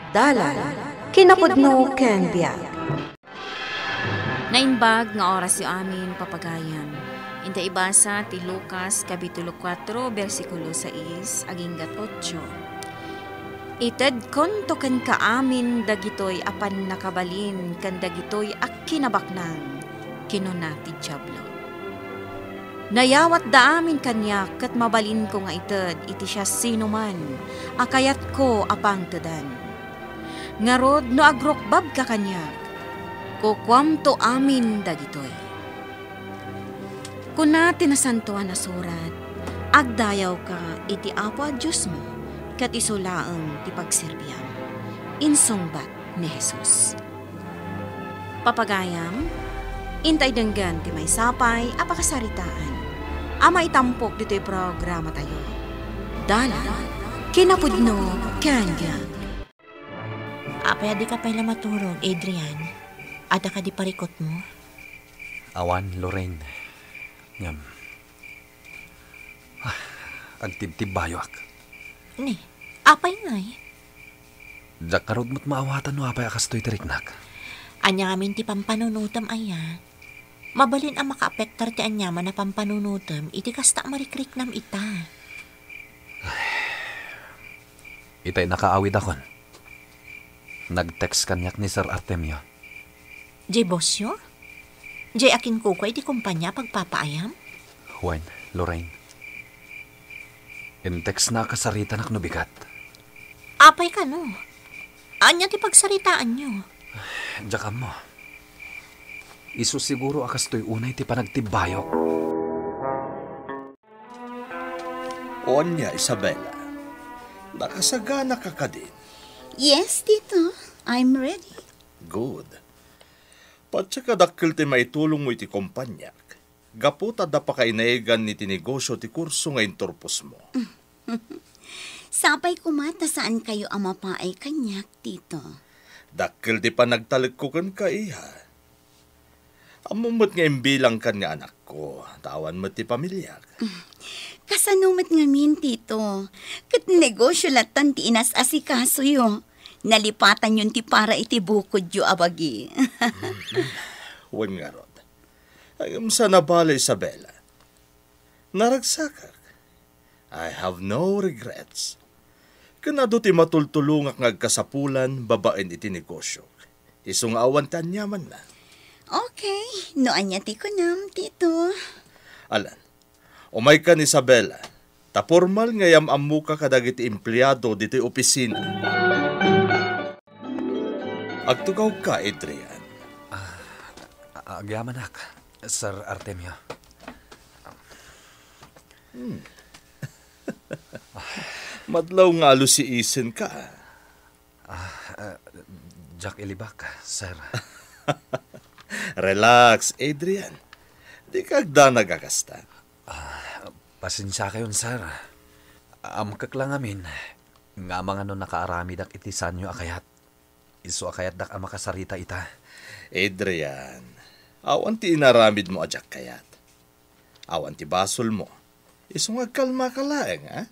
Dalan, kinapudno ken biag. Nainbag nga oras yu amin papagayan. Inta ibasa ti Lucas Kapitulo 4, versikulo 6, aginggat 8. Ited konto ken kaamin dagitoy apan nakabalin ken dagitoy ak kinabaknang kinuna ti Diablo. Nayawat da amin kanyak ket mabalin ko nga ited iti siya sinuman akayat ko apang tedan. Ngarod no agrokbab ka kanyak kukwam to amin dagitoy. Kuna tinasantuan na surat, agdayaw ka iti apo a Diyos mo, kat isulaang ti pagsirbiyam. Insungbat ni Jesus. Papagayam, intay denggan ti may sapay, apakasaritaan. Ama itampok dito'y programa tayo. Dala, kinapudno, kanya. Apay, adi ka pala maturog, Adrian. Ada ka di parikot mo? Awan, Lorraine. Ngam. Agtibtib bayoak. Ni, apay nga eh. Dakarod mo't maawatan no apay akas to'y tiriknak. Anya ngamin ti pampanunutam aya. Mabalin ang makaapektar ti anyaman na pampanunutam, iti kasta marikrik nam ita. Itay nakaawid akon. Nag-text kanyak ni Sir Artemio. Jay Bosyo? Jay akin ko iti kumpanya pagpapaayam? Juan, Lorraine. In-text na kasarita nak nubigat. Apay ka no? Anya ti pagsaritaan nyo? Diyan mo. Isu siguro akas to'y unay ti panagtibayok. Onya, Isabela. Nakasagana ka ka din. Yes, Tito. I'm ready. Good. Patsakadakkel ti maitulong mo iti kompanyak. Gaputa da pa kainaigan ni tinegosyo ti kurso nga inturpos mo. Sapay kumata saan kayo ang mapaay kanyak, Tito. Dakkel ti panagtalikkukan ka iha. Amumot nga imbilang kan nga anak ko. Tawan mo ti pamilyak. Kasanumat nga min, Tito. Kat negosyo latan ti inas asikaso yo. Nalipatan yun ti para iti bukod yo abagi. Huwag nga rod. Agam sa nabala, Isabela. Naragsakak. I have no regrets. Kanado ti matultulungak ngagkasapulan babaen iti negosyo. Isung awan tanyaman na. Okay, noan niya ti ko nam, Tito. Alan, umay ka ni Isabela. Ta formal ngayam amuka kadag iti empleyado dito opisina. Agtugaw ka, Adrian. Agyaman ak, Sir Artemio. Madlaw nga si isen ka. Jack Ilibak, Sir. Relax, Adrian. Di kagda nagakasta. Pasensya kayon, Sir. Amkak lang amin. Nga mga no nakaarami dak iti sanyo akayat. Iso akayat dak ang makasarita ita. Adrian, awan ti inaramid mo ajak kayat. Awan ti basol mo. Iso nga kalma ka laeng, ha?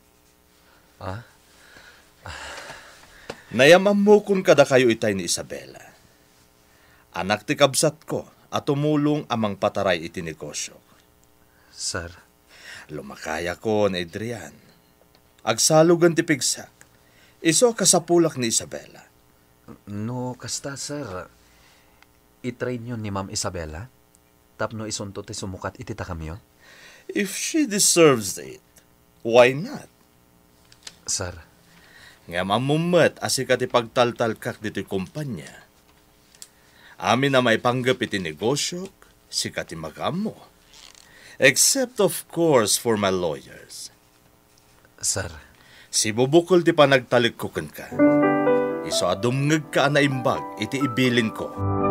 Nayamam mo kung kada kayo itay ni Isabela. Anak ti kabsat ko at tumulong amang pataray iti negosyo. Sir. Lumakaya ko na Adrian. Agsalugan ti pigsak. Iso kasapulak ni Isabela. No, kasta, Sir. I-train yun ni Ma'am Isabela? Tapno isunto ti sumukat iti takamyo? If she deserves it, why not? Sir. Nga mamumat asika ti pagtaltalkak dito'y kumpanya. Amin na may panggap iti negosyo, sika ti magam mo. Except of course for my lawyers. Sir. Si bubukol ti panagtalikkukan ka. Iso adumngag ka na imbag, iti ibilin ko.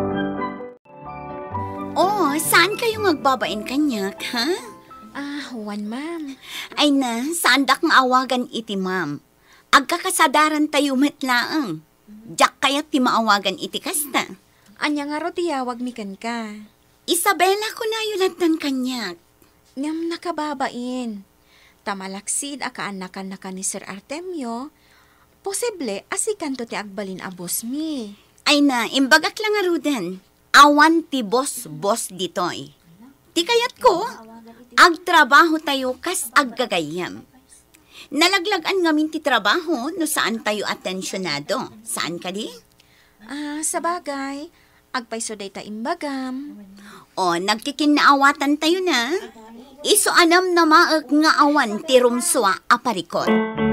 Oh, saan kayo magbabain kanyak, ha? Juan, ma'am. Ay na, saan dak nga awagan iti ma'am? Agkakasadaran tayo metlaang. Diyak kayat ti maawagan iti kasta. Anya nga ro tiyawag mi kan ka. Isabela ko na yulatan kanyak. Ngam nakababain. Tamalaksid akaanakan na ka ni Sir Artemio. Posible, asikan to ti agbalin a boss mi. Ay na, imbagak lang nga Ruden. Awan ti boss ditoy. Ti kayat ko, agtrabaho tayo kas aggagayam. Nalaglagan ngamin ti trabaho no saan tayo atensyonado. Saan ka di? Sa bagay, agpaiso day ta imbagam. O, nagkikinaawatan tayo na. Iso anam na maag nga awan ti rumswa aparikot.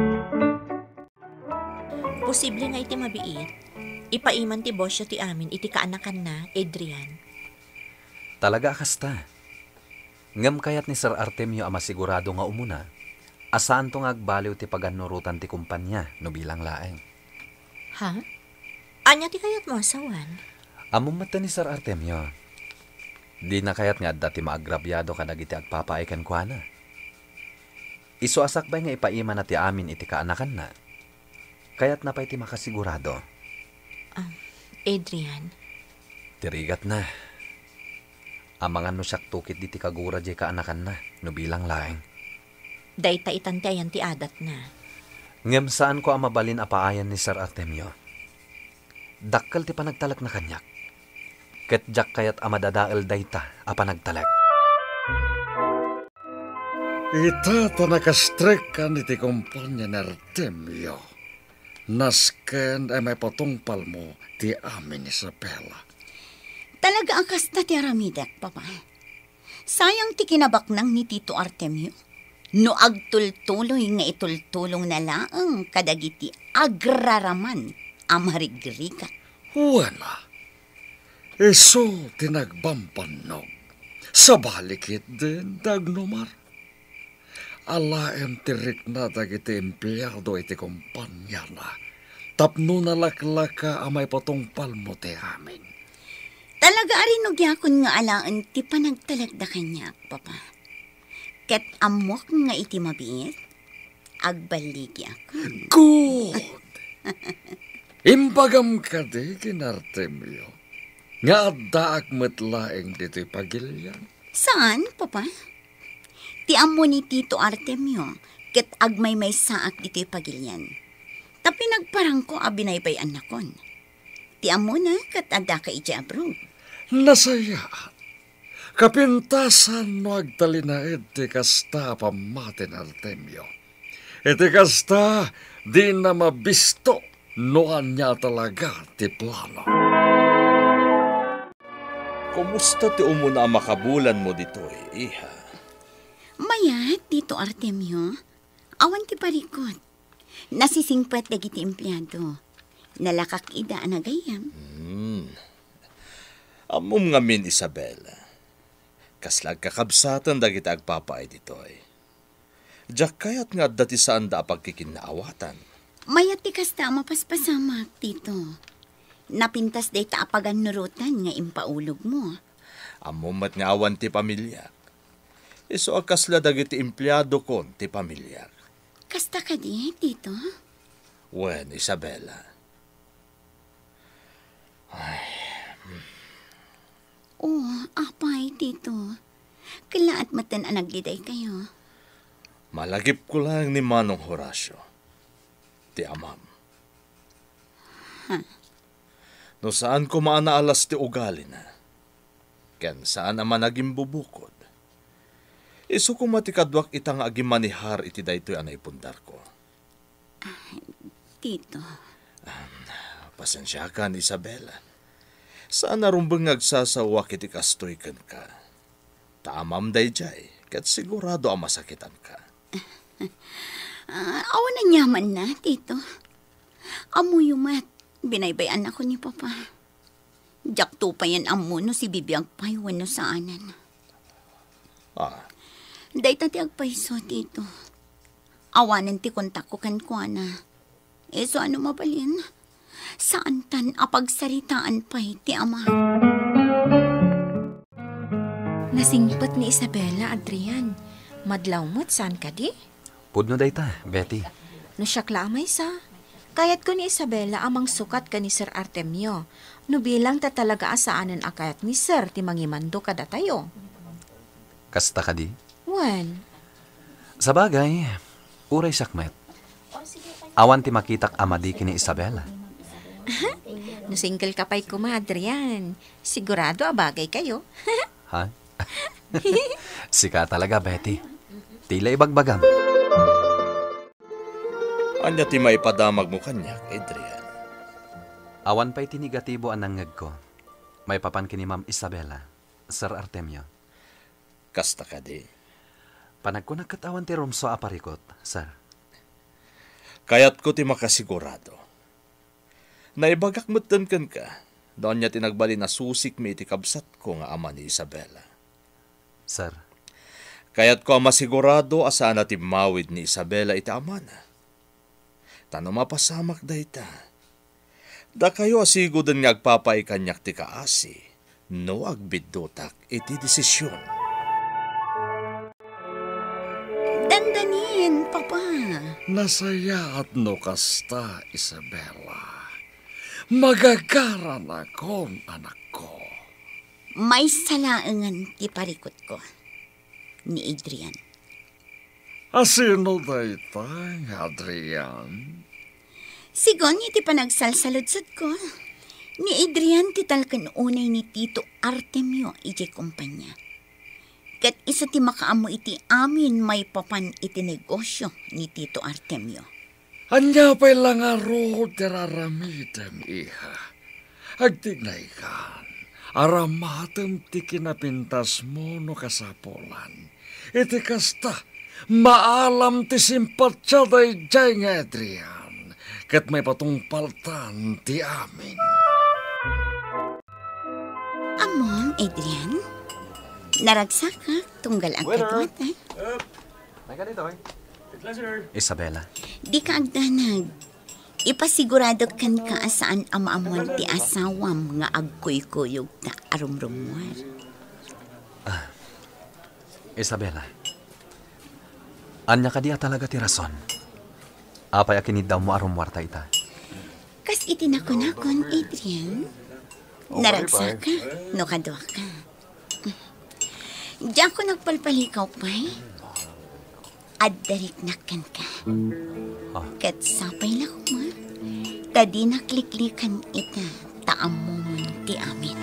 Posible nga iti mabiit. Ipaiman ti bosyo ti amin iti kaanakan na, Adrian. Talaga kasta. Ngam kayat ni Sir Artemio ama sigurado nga umuna, asaan to nga agbaliw ti paganurutan ti kumpanya no bilang laeng. Ha? Anya ti kayat mo asawan? Among mata ni Sir Artemio, di na kayat nga dati maagrabyado ka nagiti agpapaikan kwa na. Iso asakbay nga ipaiman na ti amin iti kaanakan na, kayat na pa iti makasigurado. Adrian, Tirigat na. Amangan no siyak tukit di ti kagura di kaanakan na, no bilang laeng. dayta itantayan ti adat na. Ngem saan ko ang mabalin apaayan ni Sir Artemio? Dakkal ti panagtalak na kanyak. Ket jak kayat amadadael dayta apa nagtalak. Ita ta nakastrekan iti kumpanya ni Artemio. Nasken ay may patungpal mo ti amin Isabela. Talaga ang kasta ti aramidak, papa. Sayang ti kinabaknang ni Tito Artemio. No agtultuloy nga itultulong na laang kadagiti agraraman amarigriga. Wala. Iso tinagbampannog. Sa balikit din dagnumar. Alaem tirik na dagiti empleyado iti kumpanya na. Tapno na laklaka amay patungpal mo ti amin. Talaga arinog yakon nga alaan ti panagtalagda kanyak, papa. Ket amok nga iti mabiit, agbaligi ako. Good! Imbagam ka di kinartemyo. Nga addaak matlaeng dito'y pagilyan. Saan, papa? Ti amo ni Tito Artemio, ket agmay-may saak dito'y pagilyan. Tapi nagparang ko abinaybayan nakon. Ti amo na ket adda ka iti abroad. Nasayaan. Kapintasan no agtalinaed ti kasta pamatin Artemio. Iti kasta di na mabisto noan niya talaga ti plano. Kumusta ti umuna ang makabulan mo ditoy, iha? Maya, Tito Artemio, awan ti parikot. Nasisingpat dagiti empleyado. Nalakak ida anagayam. Amom nga min, Isabela. Kaslag kakabsatan dagiti agpapaay ditoy. Diyak kayat nga dati saan da pagkikinaawatan. Maya ti kasta mapaspasamak, Tito. Napintas day taapagan nurutan nga impaulog mo. Amumat nga awan ti pamilya. Iso akasla dagiti empleyado kon ti pamilya. Kasta ka di, Tito? Wen, Isabela. Oh, apay, Tito. Kalaat matan anagliday kayo. Malagip ko lang ni Manong Horacio. Ti amam. No saan ko maanaalas ti ugali na. Ken saan naman naging bubukod. Isu ko matikadwak itang agimanihar iti daytoy anay pundar ko. Tito. Pasensya ka, Isabela. Saan narumbang agsasawak iti kastoy ken ka. Taamam dayjay, ket sigurado ang masakitan ka. Awan na nyaman na, Tito. Amuyumat, binaybayan ako ni Papa. Jakto pa yan amo no si bibiyag paywan no saanan. Day tati agpaiso, Tito. Awanan ti kontak ko kan kuana. So ano mabalin? Saan tan apagsaritaan pa'y ti ama? Nasingpot ni Isabela, Adrian. Madlaw mo't saan ka di? Pudno dayta, Betty. No siya klaamay sa. Kayat ko ni Isabela amang sukat ka ni Sir Artemio. No bilang ta talaga asaanan akayat ni Sir ti mangimando kada tayo. Kasta ka di? Wen? Sa bagay, uray sakmet. Awan ti makitak amadi kini Isabela. No single ka pa'y kumadre yan. Sigurado abagay kayo. Ha? Sika talaga, Betty. Tila ibagbagam. Anya ti maipadamag mo kanyak, Adrian. Awan pa'y tinigatibo ang nangag ko. May papan kini Ma'am Isabela, Sir Artemio. Kasta ka di. Panag ko nagkatawan ti Romso aparikot, sir. Kayat ko ti makasigurado. Naibagak mutan kan ka, doon niya tinagbali na susik mi iti kabsat ko nga ama ni Isabela. Sir, Kayat ko ang masigurado asaan na ti mawid ni Isabela iti ama na. Tano mapasamak da ita. Da kayo asigudan nga agpapay kanyak ti kaasi, no agbidotak iti desisyon. Dandanin, Papa. Nasaya at no kasta, Isabela. Magagaran akong anak ko. May salaangan ti parikot ko ni Adrian. Asino da ita, Adrian? Sigon iti panagsalsaludsod ko. Ni Adrian ti talkan unay ni Tito Artemio iti kumpanya. Kat isa ti makaamo iti amin may papan iti negosyo ni Tito Artemio. Anya pa'y lang aro tiraramidem, iha. Agtignay kan, aramatem ti kinapintas mo no kasapolan. Iti kasta, maalam ti simpatya day jay nga Adrian. Kat may patungpaltan ti amin. Amon, Adrian? Naragsak ka, tunggal ang kadwat, eh? Isabela, Di ka agdanag. Ipasigurado kan ka asaan amaamuan ti asawam nga agkuy-kuyog ta arumrumuar. Isabela. Anya ka diya talaga ti rason. Apay akinid daw mo arumwarta ita. Kas itinakon-akon, Adrian. Naragsak ka, no kadwa ka. Diyan ko nagpalpalikaw pa'y. Addarik nakan ka. Kat sapay lang ma. Tadi nakliklikan ita taamumon ti amin.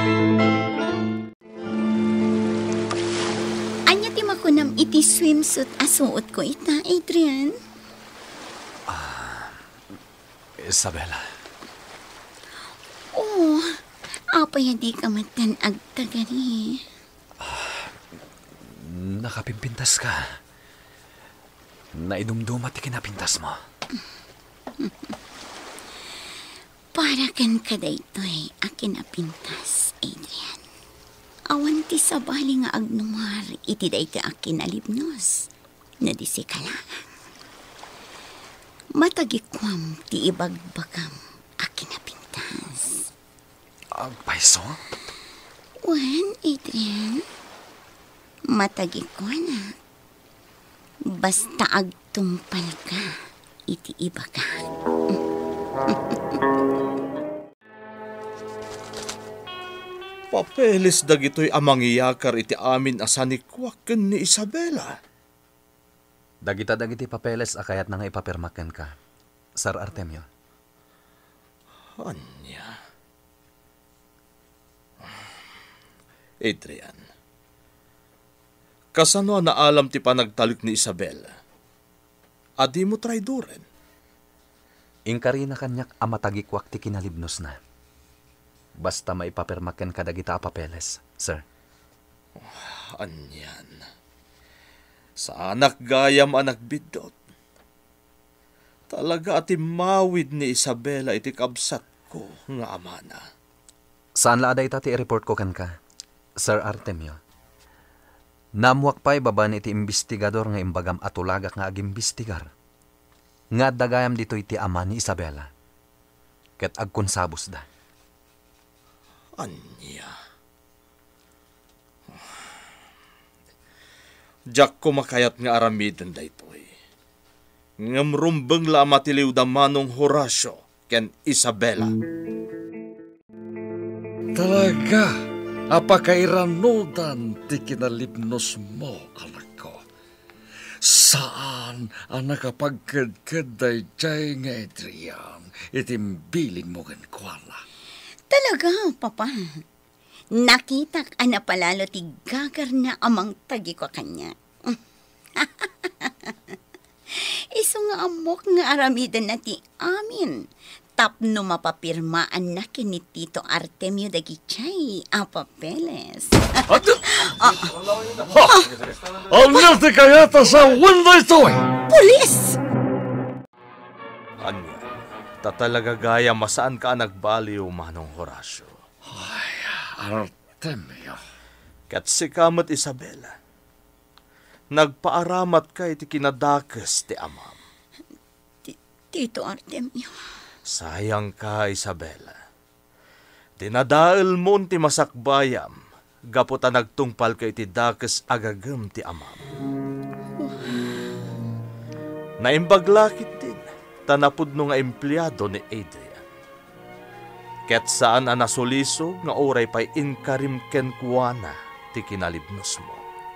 Anya ti makunam iti swimsuit asuot ko ita, Adrian. Isabela. Oh, apay di ka matan agtagari. Nakapimpintas ka. Naidumduma ti kinapintas mo. Para kan kada ito'y akin apintas, Adrian. Awan ti sabali nga agnumar, iti da iti akin alibnos. Nadisikalaan. Matagikwam ti ibagbagam akin apintas. Agpaiso? Wan, Adrian? Matagikwa na. Basta agtumpal ka, iti iba ka. Papeles dagitoy amangiyakar iti amin asanikwaken ni Isabela. Dagiti papeles akayat na nga ipapirmaken ka. Sir Artemio. Anya? Adrian. Kasano na alam ti panagtalik ni Isabela? Adi mo traidoren. Ingkari na kanyak amatagikwak ti kinalibnos na. Basta maipapirmaken ka dagita papeles, sir. Anyan. Sa anak gayam anak bidot. Talaga ati mawid ni Isabela iti kabsat ko nga amana. Saan laaday ti i-report ko kan ka, Sir Artemio? Namuak pa'y baban iti imbestigador nga imbagam atulagak nga agimbistigar. Nga dagayam dito iti ama ni Isabela. Ket agkonsabos da. Anya. Diyak ko makayat nga aramidon da ito'y. Ngamrumbeng la matiliw da manong Horacio ken Isabela. Talaga. Apakairanudan ti kinalipnos mo, anak ko. Saan ang nakapagkadkaday jay nga Adrian? Itimbilin mo gan kuala. Talaga, Papa. Nakita ka na palalo ti gagar na amang tagi ko kanya. Iso nga amok nga aramidan na ti amin. Tapno mapapirmaan na kini Tito Artemio Dagichay ang papeles. Ang nati kayata sa window ito eh! Pulis! Anya, tatalaga gaya masaan ka nagbaliw, Manong Horacio. Artemio. Kat si kamot Isabela, nagpaaramat kay ti kinadakas ti amam. Tito Artemio. Sayang ka, Isabela. Dinadaal mo ti masakbayam, gaputa nagtungpal kay ti dakas agagam ti amam. Naimbaglakit din, tanapod no nga empleyado ni Adrian. Ket saan ang nasulisog nga oray pa'y inkarim kenkwana ti kinalibnos mo.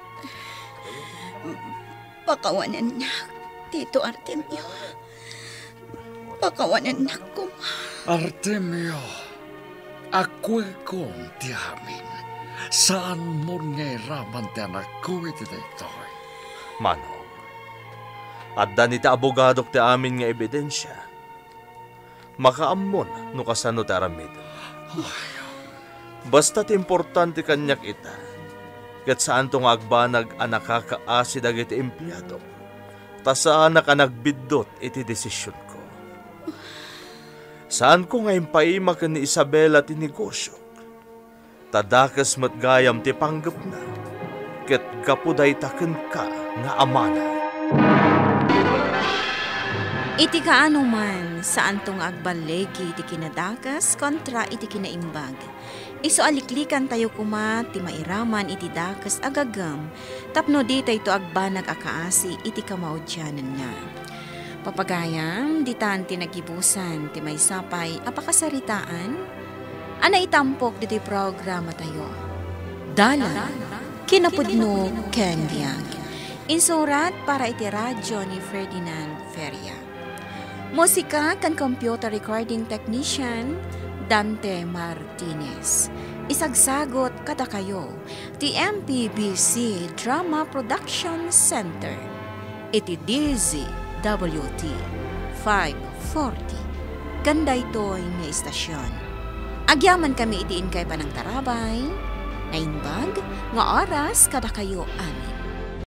Pakawanan na, Tito Artemio. Pakawanan na ko. Artemio, ako'y kong ti amin. Saan mo ngay raman ti anak ko iti dito? Manong, at daniti abogadok ti amin nga ebidensya. Makaamon no kasano ti aramid. Basta't importante kanyak ita. Kat saan tong agbanag ang nakakaasid iti empleyado. Ta saan ka nagbiddot iti desisyon ko. Saan ko ngayon paimakan ni Isabela ti negosyo? Tadakas matgayam ti panggap na. Ket kapuday taken ka nga amana. Iti kaano man saan tong agbalegi iti kinadakas kontra iti kinaimbag. Iso aliklikan tayo kuma ti mairaman iti dakas agagam tapno di tayo agbanag akaasi iti kamaudyanan na. Papagayam, di tanti nagibusan, ti may sapay, apakasaritaan, ana itampok dito'y programa tayo. Dala, kinapudno ken biag. Insurat para iti radyo ni Ferdinand Feria. Musika kan computer recording technician, Dante Martinez. Isagsagot kada kayo, ti MPBC Drama Production Center. Iti DZWT 540. Ganda ito'y nga istasyon. Agyaman kami itiin kay panang tarabay, naimbag, nga oras kada kayo amin.